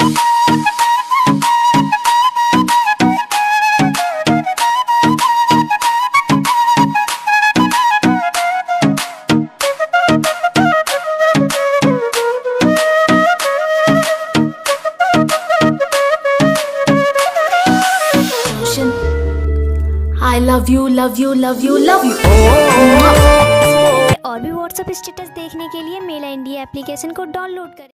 I love you, love you, love you, love you. और भी WhatsApp status देखने के लिए मेरा इंडिया एप्लीकेशन को डाउनलोड करें।